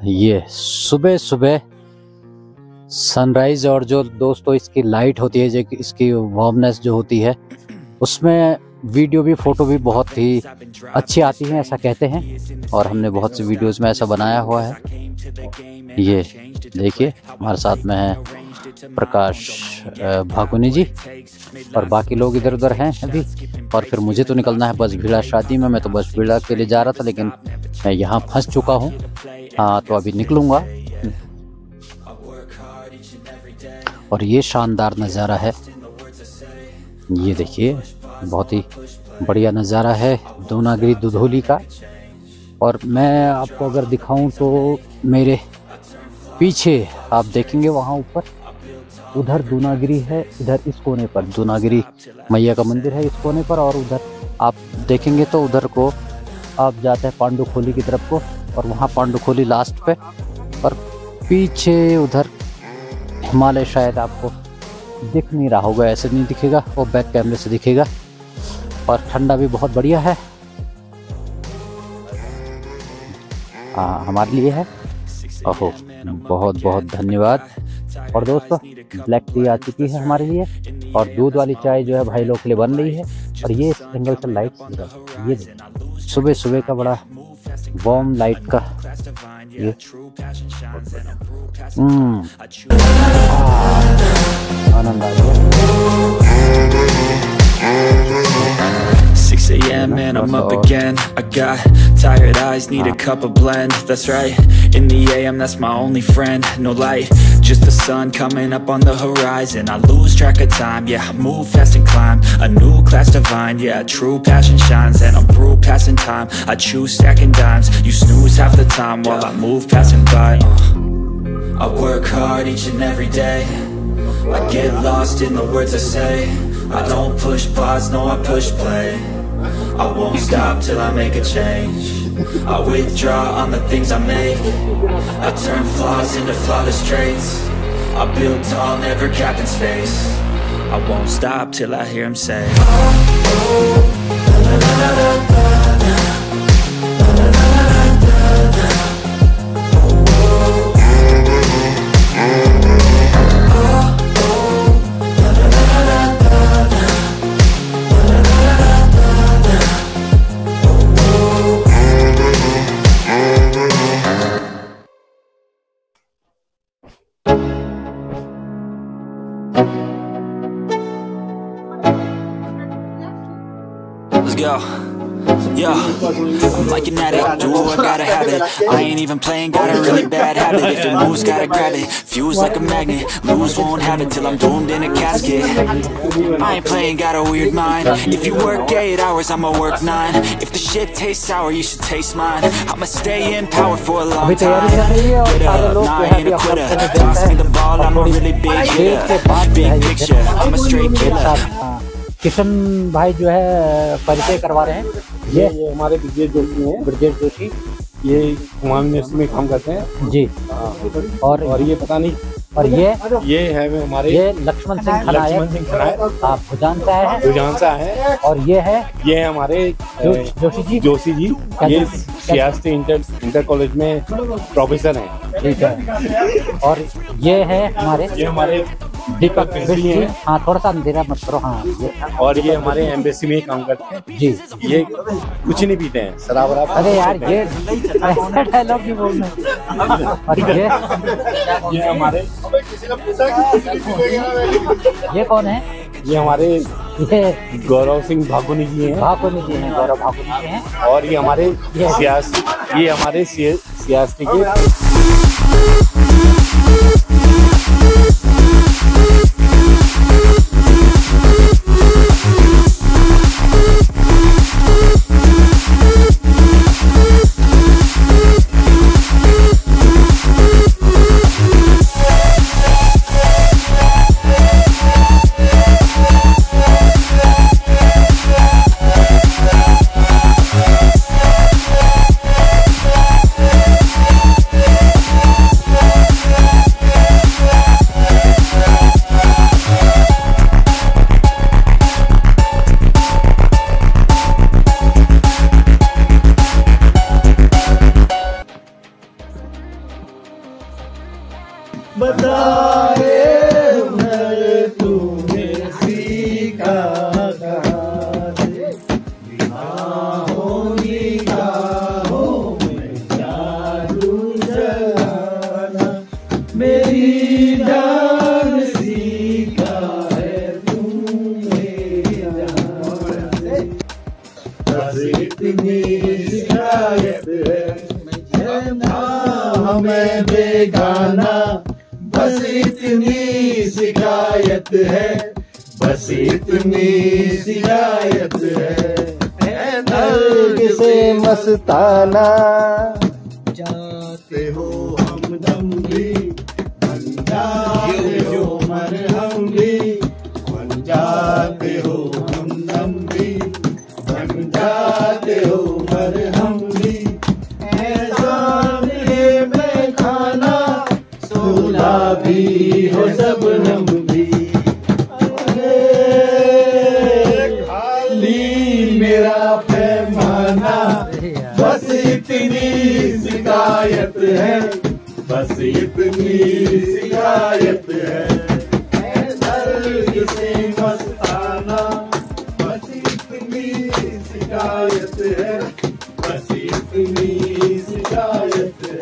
ये सुबह सुबह सनराइज और जो दोस्तों इसकी लाइट होती है, जो इसकी वार्मनेस जो होती है, उसमें वीडियो भी फोटो भी बहुत ही अच्छी आती है, ऐसा कहते हैं। और हमने बहुत सी वीडियोस में ऐसा बनाया हुआ है। ये देखिए हमारे साथ में है प्रकाश भाकुनी जी और बाकी लोग इधर उधर हैं अभी। और फिर मुझे तो निकलना है बस भीड़ा शादी में। मैं तो बस भीड़ा के लिए जा रहा था, लेकिन मैं यहाँ फंस चुका हूँ। हाँ, तो अभी निकलूँगा। और ये शानदार नज़ारा है, ये देखिए बहुत ही बढ़िया नज़ारा है दूनागिरी दुधौली का। और मैं आपको अगर दिखाऊं तो मेरे पीछे आप देखेंगे वहाँ ऊपर उधर दूनागिरी है, इधर इस कोने पर दूनागिरी मैया का मंदिर है इस कोने पर। और उधर आप देखेंगे तो उधर को आप जाते हैं पांडुखोली की तरफ को, और वहाँ पांडुखोली लास्ट पे। और पीछे उधर हिमालय शायद आपको दिख नहीं रहा होगा, ऐसे नहीं दिखेगा, वो बैक कैमरे से दिखेगा। और ठंडा भी बहुत बढ़िया है। हाँ, हमारे लिए है। ओहो, बहुत बहुत धन्यवाद। और दोस्तों ब्लैक टी आ चुकी है हमारे लिए, और दूध वाली चाय जो है भाई लोग के लिए बन रही है। और ये सिंगल से लाइट, ये सुबह सुबह का बड़ा वार्म लाइट का ये आनंद आ गया। 6 AM and I'm up again. I got tired eyes, need a cup of blend. That's right, in the AM that's my only friend. No light, just the sun coming up on the horizon. I lose track of time, yeah, I move fast and climb a new class divine. Yeah, true passion shines and I'm through passing time. I choose stacking dimes, you snooze half the time while I move passing by. I work hard each and every day, I get lost in the words I say. I don't push pause, no I push play. I won't stop till I make a change. I withdraw on the things I make. I turn flaws into flawless traits. I build tall, never capped in space. I won't stop till I hear him say, go. Yo, I'm like an addict, do I gotta have it. I ain't even playing, got a really bad habit. If it moves, gotta grab it, fuse like a magnet. Lose, won't have it till I'm doomed in a casket. I ain't playing, got a weird mind. If you work 8 hours, I'ma work 9. If the shit tastes sour, you should taste mine. I'ma stay in power for a long time. Get up, nah, I ain't a quitter. Toss me the ball, I'm a really big hitter. Big picture, I'm a straight killer. Kishan भाई जो है परिचय करवा रहे हैं। ये हमारे ब्रिजेश जोशी हैं। ब्रिजेश जोशी ये हुमायूं यूनिवर्सिटी में काम करते हैं जी। और ये पता नहीं, और ये है हमारे ये लक्ष्मण सिंह खनायत, आप भुजान से आए हैं। भुजान से आए हैं। और ये है हमारे जोशी जी ये सियासती इंटर कॉलेज में प्रोफेसर हैं। ठीक है। और ये हमारे दीपक जी। हाँ, थोड़ा सा अंधेरा मत करो। हाँ, और ये हमारे एम्बेसी में काम करते हैं जी। ये कुछ नहीं पीते हैं, शराब। अरे यार, ये डायलॉग नहीं बोलना। और ये हमारे ये कौन है? ये हमारे गौरव सिंह भाकुनी जी हैं। गौरव भाकुनी जी हैं। और ये हमारे सियासती के बताए हुनर तूने सीखा कहाँ से, निगाहों में जादू जगाना, मेरी जान सीखा है तूने जान से। बस इतनी शिकायत है हमें बेगाना, बस इतनी शिकायत है, बस इतनी शिकायत है दर्द से मस्ताना। जाते हो हमदम भी बन जाते हो मरहम भी, बन जाते हो हमदम भी बन जाते हो मरहम भी, भी हो सबनम भी। खाली मेरा पैमाना, बस इतनी शिकायत है, बस इतनी शिकायत है दर्द से मस्ताना, बस इतनी शिकायत है, बस इतनी शिकायत है।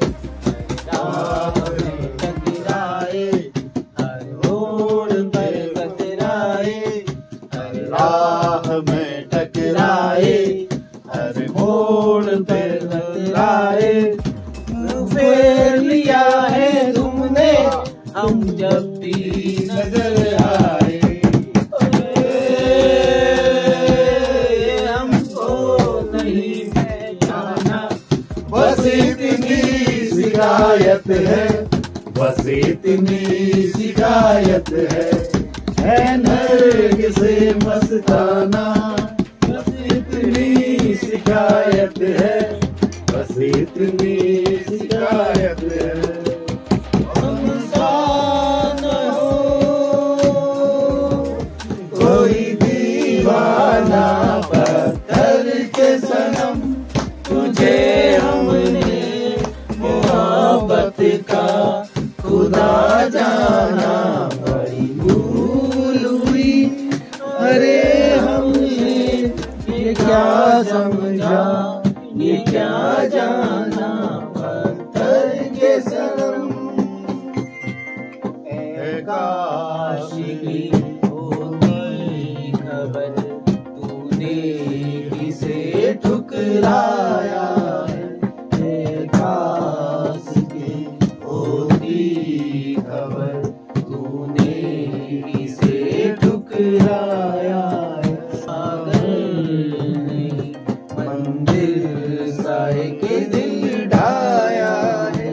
राह में टकराए, हर मोड़ पे टकराए, फेर लिया है तुमने हम जब भी नजर आए, हमको नहीं पहचाना, बस इतनी शिकायत है, बस इतनी शिकायत है नर्ग से मस्ताना, बस इतनी शिकायत है, बस इतनी शिकायत है। इंसान हो कोई दीवाना पत्थर के सनम, तुझे हमने मोहब्बत का खुदा जाना, बड़ी भूल हुई अरे हमने ये क्या समझा, ये क्या जाना पत्थर के सनम। काशिकी होती खबर तूने किसे ठुकराया है, काशिकी होती खबर तूने किसे ठुकराया है, मंदिर साए के दिल ढाया है,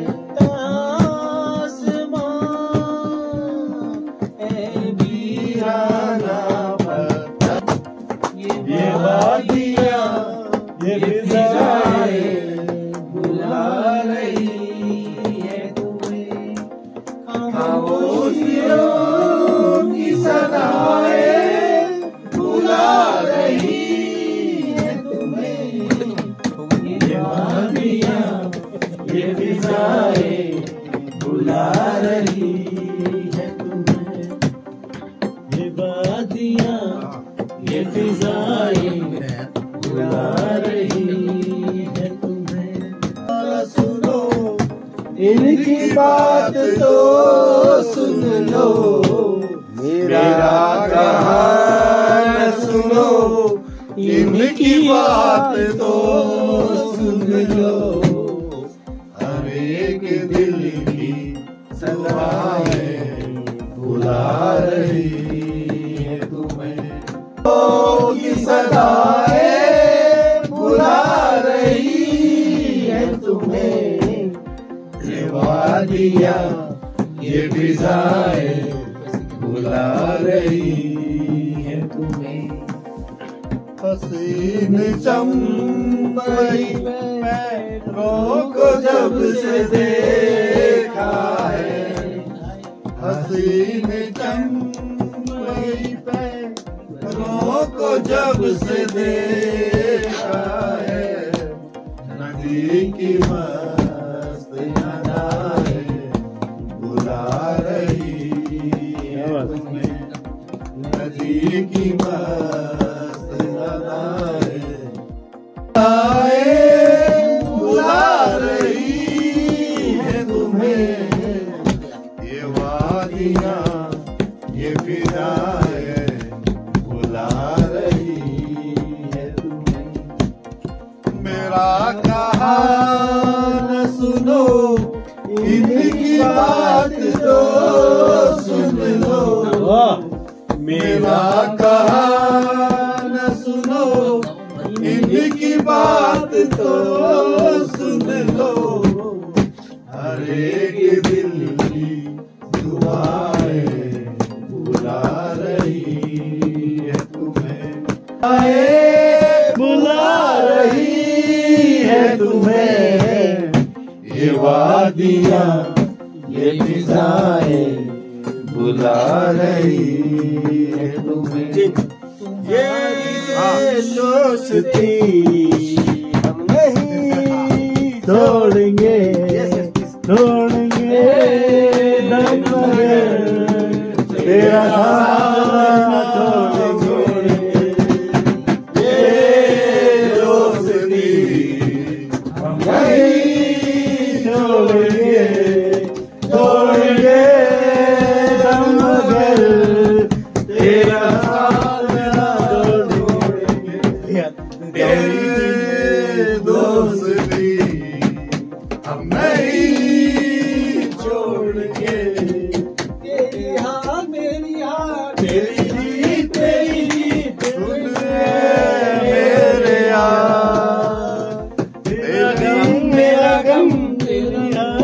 वीराना पत्थर ये वादियाँ ये फिजाएं बुला रही है तुम्हें, खामोशियों की सदाएं बुला रही है तुम्हें, ये वादियाँ ये फिजाएं बुला रही है तुम्हें, ये वादियाँ ये फिजाएं बुला रही है तुम्हें। सुनो इनकी बात तो सुन लो, मेरा कहानी सुनो, इनकी बात तो सुन लो, हर एक दिल की सदाएं बुला रही है तुम्हें, की सदाएं बुला रही है तुम्हें, ये वादियाँ ये फिजाएं बुला रही है तुम्हें। हसीन चंबई पैरों को जब से देखा है, हसीन चंबई पैरों को जब से देखा है, नदी की मस्त अदाएं बुला एक दिल की दुआएं बुला रही है तुम्हें, बुला रही है तुम्हें, ये वादियां ये फिजाएं बुला रही है तुम्हें। ये दोस्ती हम नहीं छोड़ेंगे, छोड़ेंगे दम मगर तेरा साथ न छोड़ेंगे। ये दोस्ती हम नहीं छोड़ेंगे, छोड़ेंगे दम मगर तेरा साथ न छोड़ेंगे। तेरी दोस्ती हम नहीं छोड़ेंगे, तेरी हाँ मेरी हाँ, तेरी जीत तेरी जीत मेरे यार, तेरा गम मेरा गम तेरी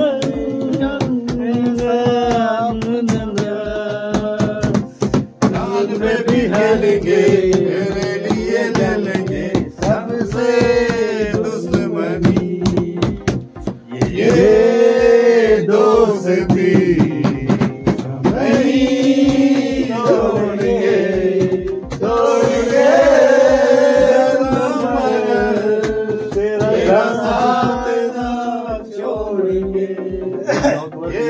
चांद में भी हेलेंगे, मेरे लिए ले लेंगे सबसे दुश्मनी। ये दोस्ती हम नहीं छोड़ेंगे, छोड़ेंगे मगर तेरा साथ ना छोड़ेंगे। ये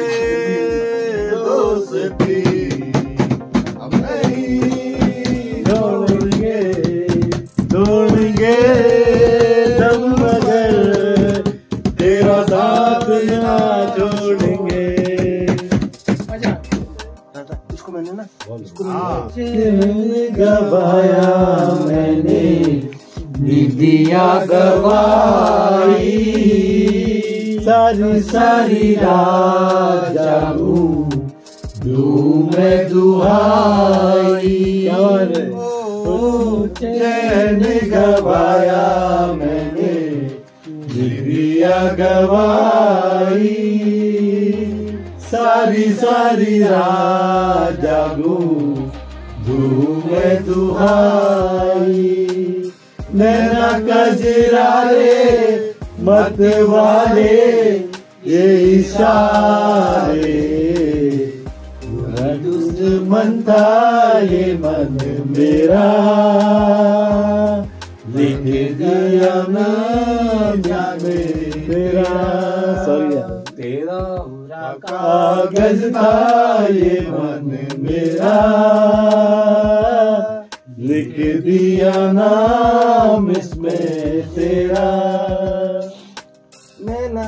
दोस्ती हम नहीं छोड़ेंगे, छोड़ेंगे दम मगर तेरा साथ ना छोड़ेंगे। इसको मैंने ना गवाया मैंने निदिया गवाई, सारी सारी रात जागू दूं मैं दुहाई। चैन गवाया मैंने निदिया गवाई, सारी सारी रात जागू दूं मैं दुहाई। नैना कजरारे मत वाले ये इशारे, दुश्मन था ये मन मेरा, लिख दिया नाम तेरा, तेरा कागज था ये मन मेरा, लिख दिया नाम इसमें तेरा। नैना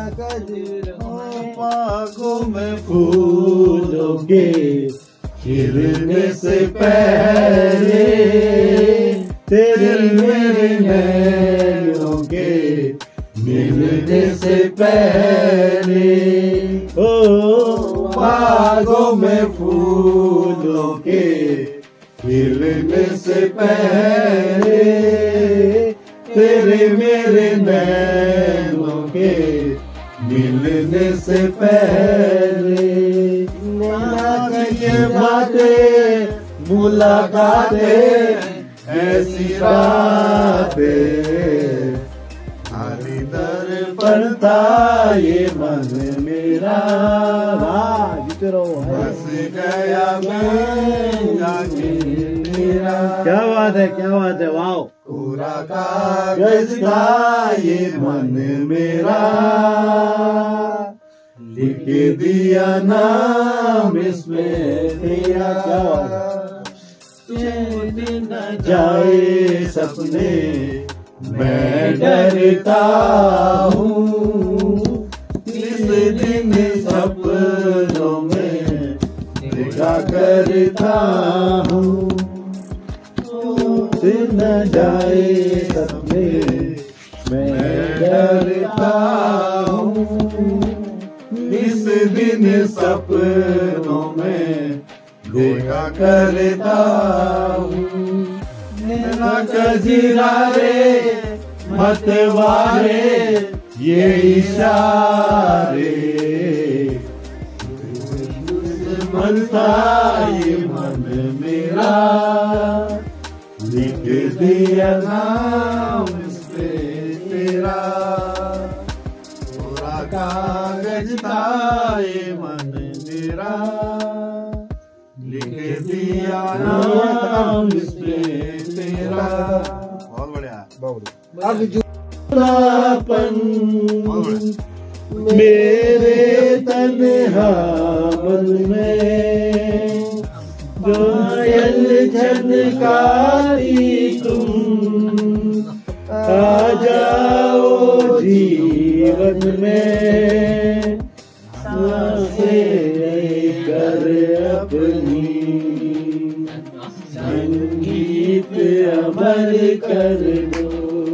बागों में फूलोगे खिलने से पहले, तेरे मेरे नैनों के मिलने से पहले। ओ बागों में फूलों के खिलने से पहले, तेरे मेरे नैनों के मिलने से पहले। ये बातें मुलाकातें ऐसी रातें, हरी दर पड़ता ये मन मेरा, बस गया मैं जाके मेरा। क्या बात है, क्या बात है, वाह। पूरा कागज था ये मन मेरा, लिख दिया नाम इसमें तेरा। क्या बात है। न जाए सपने मैं डरता हूँ, इस दिन सपनों में देखा करता हूँ। न जाए सपने मैं डरता हूँ, इस दिन सपनों में देखा करता हूँ। नैना कजरारे मतवारे ये इशारे, था ये मन मेरा, लिख दिया नाम इस पे तेरा, पूरा कागज था ये मन मेरा, लिख दिया नाम इस पे तेरा। बहुत बढ़िया, बहुत बढ़िया। मेरे तन्हा मन में घायल झनकारी तुम, आ जाओ जीवन में, सांसें कर अपनी, संगीत अमर कर दो,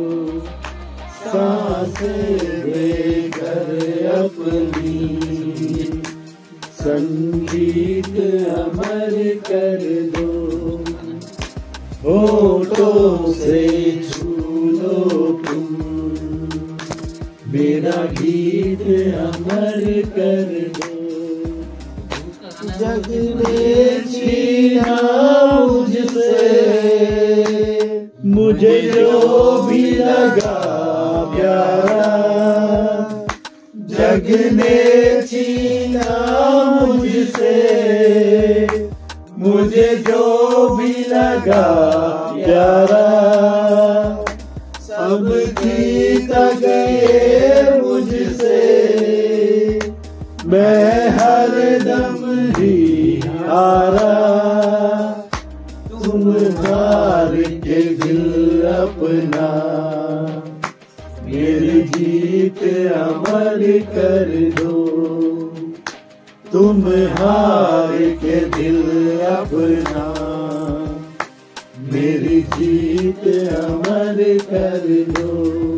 सांसें देकर अपनी, संगीत अमर कर दो, होठों से छू लो तुम, मेरा गीत अमर कर दो। जग ने छीना मुझसे मुझे जो भी लगा प्यारा, जग ने छीना मुझसे मुझे जो भी लगा प्यारा, सब जीत गए मुझसे, मैं हर दम ही हारा, तुम हार के दिल अपना, मेरी जीत अमर कर दो, तुम हार के दिल अपना, मेरी जीत अमर कर दो,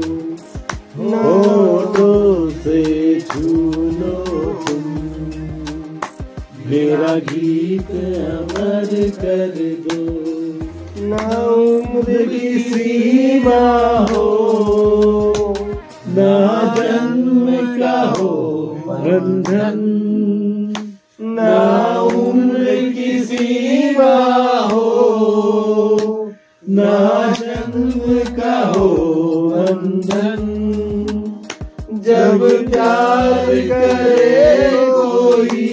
होठों से छू लो तुम, मेरा गीत अमर कर दो। ना उम्र की सीमा हो, ना जन्म का हो बंधन, ना उम्र की सीमा हो, ना जन्म का हो बंधन, जब प्यार करे कोई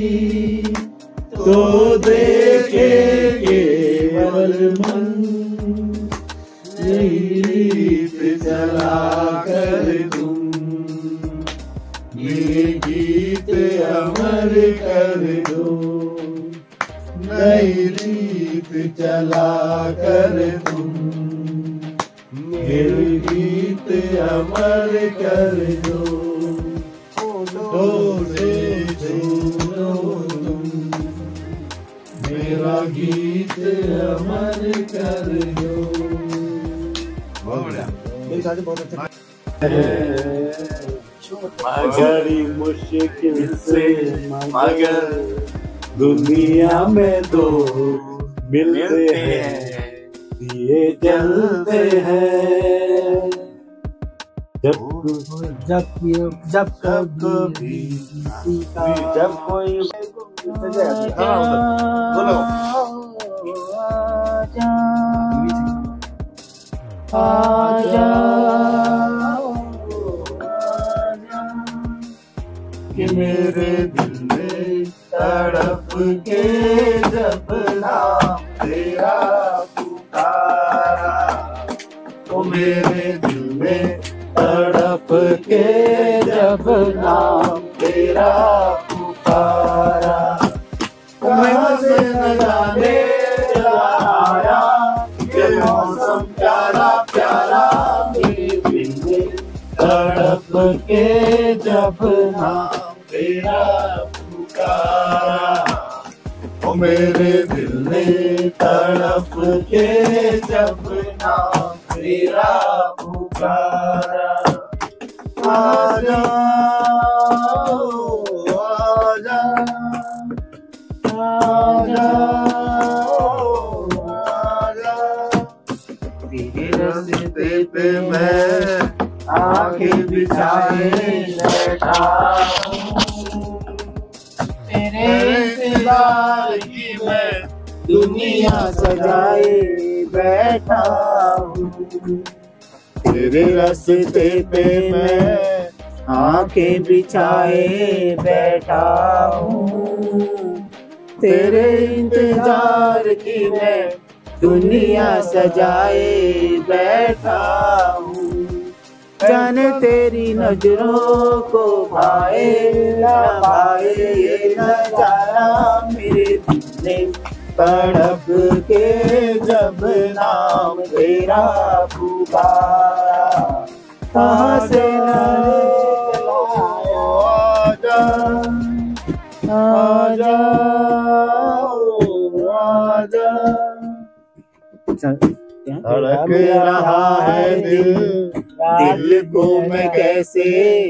तो देखे केवल मन, यही रीत चला कर तुम, ये गीत अमर कर दो, नई रीत चला कर तुम, मेरे गीत अमर कर दो, होठों से छू लो तुम, मेरा गीत अमर कर दो। बहुत बढ़िया, बहुत अच्छा। मगर मुश्किल से मगर दुनिया में दो मिलते हैं, ये चलते हैं, जब कभी जब कोई आजा कि मेरे दिल में तड़प के जब नाम तेरा पुकारा, ओ मेरे दिल में तड़प के जब नाम तेरा पुकारा, कहाँ से न जाने आया ये मौसम प्यारा प्यारा, मेरे दिल में तड़प के जब नाम तेरा पुकारा, ओ मेरे दिल ने तड़प के जब नाम तेरा पुकारा, आजा आजा आजा आजा, तेरे रास्ते पे मैं आंखें बिछाए बैठा हूँ, तेरे इंतजार की मैं दुनिया सजाए बैठा हूँ। तेरे रास्ते पे मैं आंखें बिछाए बैठा हूँ। तेरे इंतजार की मैं दुनिया सजाए बैठा हूँ। जाने तेरी नजरों को भाए ना भाए ये नजारा मेरे दिल ने तड़प के जब नाम तेरा पुकारा। कहाँ से आजा आजा आजा। धड़क रहा है दिल, दिल को मैं कैसे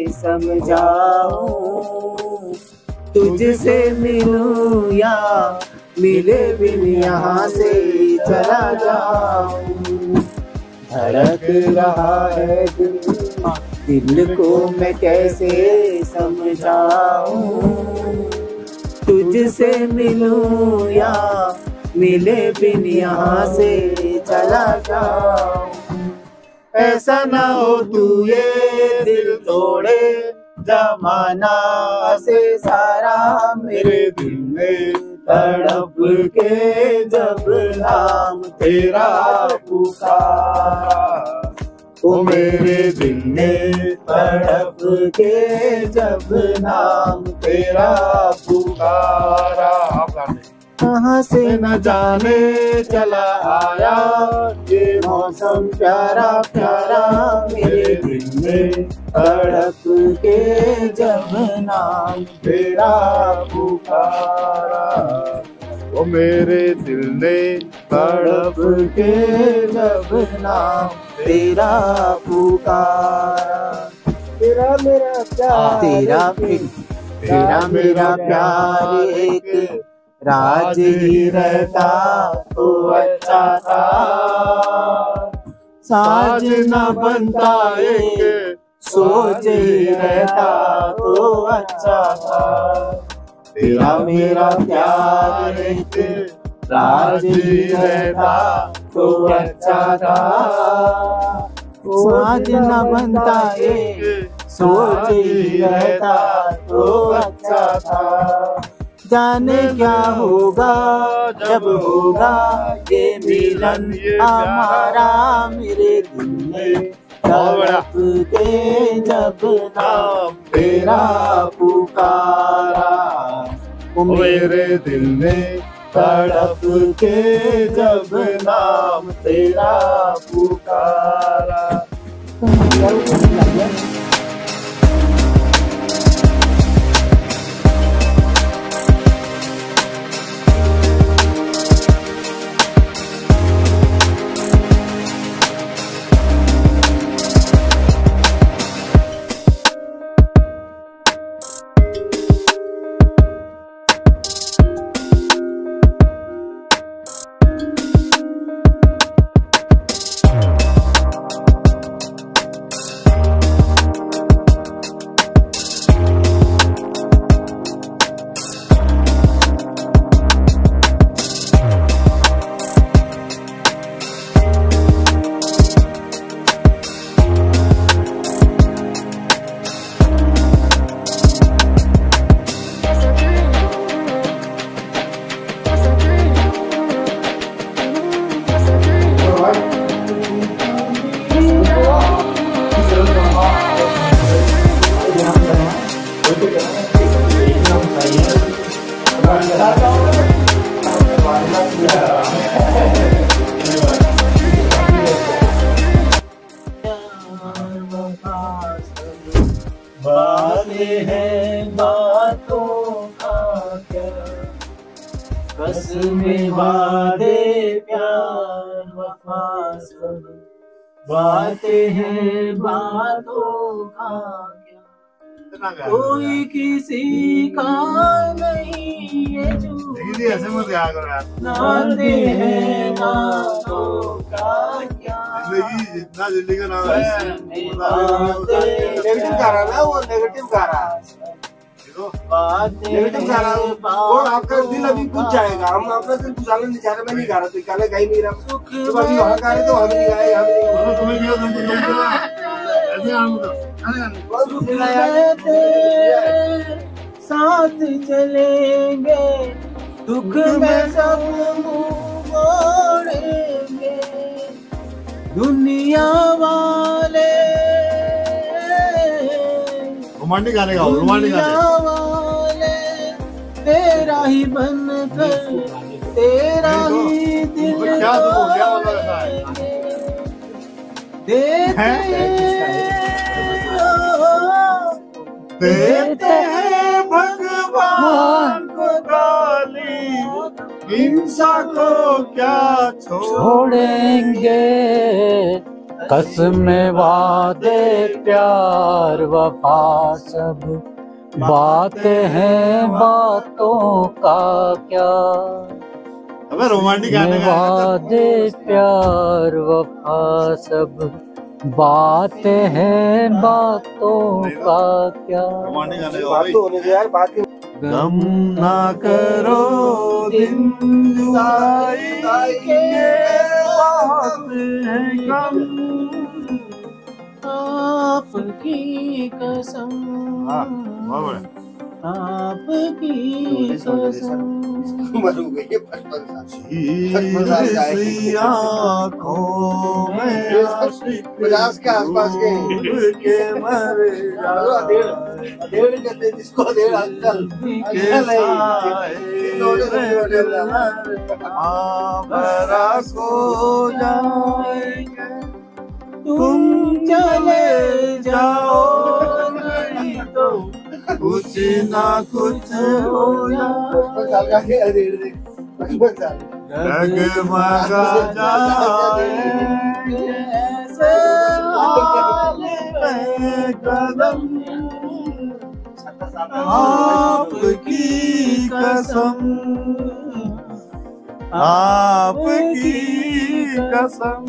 समझाऊं। तुझसे मिलूं या मिले बिन यहाँ से चला जाऊं। धड़क रहा है दिल, दिल को मैं कैसे समझाऊं। तुझसे मिलूं या मिले बिन यहाँ से चला जाऊं। ऐसा ना हो तू ये दिल तोड़े, जमाना से सारा मेरे दिल में तड़प के जब नाम तेरा पुकारा। ओ मेरे दिल ने तड़प के जब नाम तेरा पुकारा। कहाँ से न जाने चला आया ये मौसम प्यारा प्यारा मेरे दिल में तड़प के जब नाम तेरा पुकारा। ओ मेरे दिल ने तड़प के जब नाम तेरा पुकारा। तेरा मेरा प्यार तेरा मेरा प्यार एक राज ही रहता तो अच्छा था। साज न बनता एक सोच ही रहता तो अच्छा था। तेरा मेरा प्यार एक राज ही रहता तो अच्छा था। साज न बनता एक सोच ही रहता तो अच्छा था। जाने क्या होगा जब होगा ये मिलन हमारा मेरे दिल में तड़प के जब नाम तेरा पुकारा। ओ मेरे दिल में तड़प के जब नाम तेरा पुकारा। बातें हैं बातों का क्या, बस में वादे प्यार वफा सब। बातें हैं बातों का क्या, कोई किसी का नहीं ये नाते हैं नातों का क्या। जितना जिंदगी का नाम नेगेटिव कर रहा है वो, नेगेटिव कर रहा है। और आपका दिल अभी बुझ जाएगा। हम अपना दिल बुझाना नहीं चाह रहे। मैं नहीं गा रहा, तो गाना गा ही नहीं रहा। तो अभी वहाँ गा रहे तो हम नहीं गाए, हम नहीं साथ चलेंगे, दुख में सब मोड़ेंगे, दुनिया वाले रोमांटिक गाने गाओ, रोमांटिक गाने। तेरा ही बनकर तेरा ही दिल देते हैं भगवान को गाली, इंसान को क्या छोड़ेंगे, कसम वादे प्यार वफा सब बातें हैं, बातों का क्या। अबे रोमांटिक गाने वादे प्यार वफा सब बातें हैं, बातों का क्या। रोमांटिक गाने बात तो होने दे यार, बात गम ना करो दिन जुदाई के, बात है गम आपकी कसम, आपकी कसम। उम्र हो गई है 55 साल। आँखों में 50 के आसपास के मर अधेड़ कहते हैं जिसको, अधेड़ अंकल सो जाएंगे, तुम चले जाओ नहीं तो कुछ ना कुछ हो जाए। 55 साल का है अधेड़ देख, 55 साल डगमगा जाएंगे कदम, आपकी कसम, आपकी कसम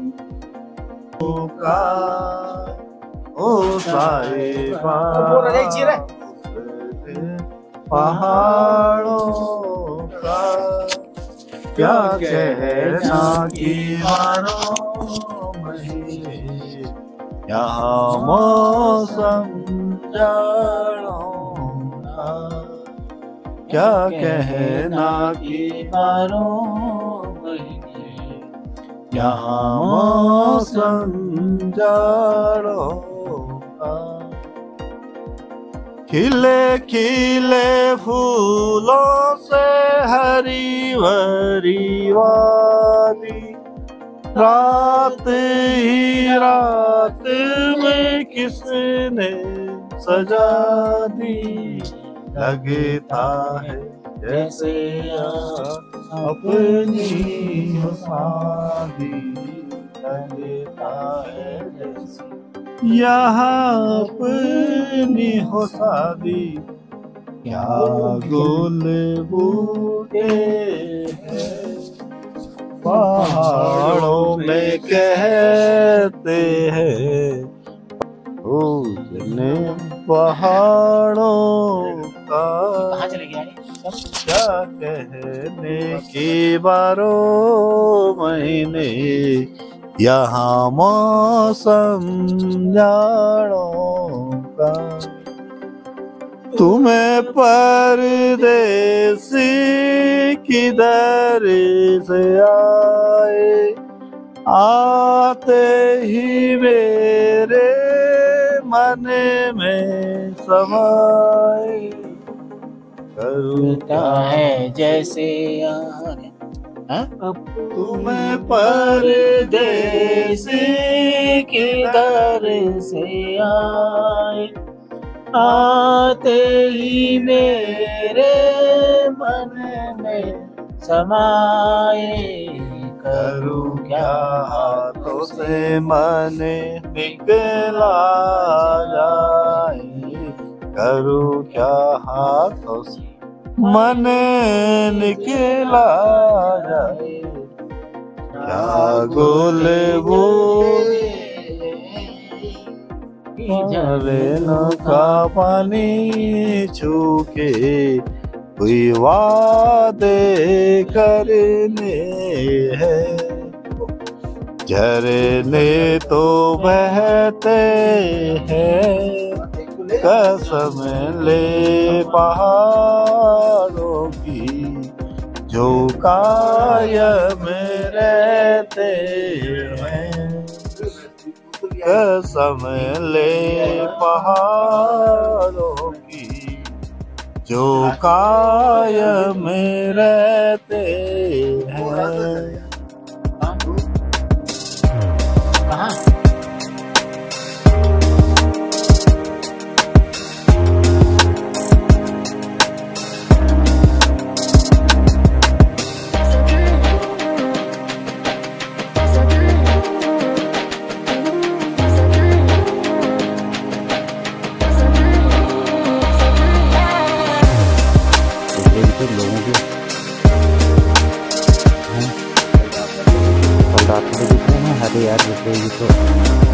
का ओ साहिबा, पहाड़ों का क्या कहना की मानो महीने, यहाँ मौसम जाड़ों का क्या कहना की बारों महीने, यहाँ मौसम जाड़ों का। खिले खिले फूलों से हरी भरी वादी, रात ही रात में किसने सजा दी, लगता है जैसे अपनी शादी, लगता है जैसे यहाँ अपनी हो शादी। क्या गुल बूटे हैं पहाड़ों में कहते हैं, पूजने पहाड़ों का कहाँ चले गया क्या कहने की बारों महीने, यहाँ मौसम जाड़ों का। तुम्हें परदेसी किधर से आए, आते ही मेरे मन में समाए, करता है जैसे तुम्हें परदेसी किधर से आए, आते ही मेरे मन में समाए, करूं क्या हाथों से मन निकला जाए, करूं क्या हाथों से मन निकला जाए, क्या गुल वो रेणु का पानी छू के कोई वादे करने हैं। झरने तो बहते हैं कसम ले पहाड़ों की, जो कायम रहते हैं। कसम ले पहाड़ों की, जो कायम रहते हैं। लोगों की कल रात को दिख रहे हैं। अरे यार, ये तो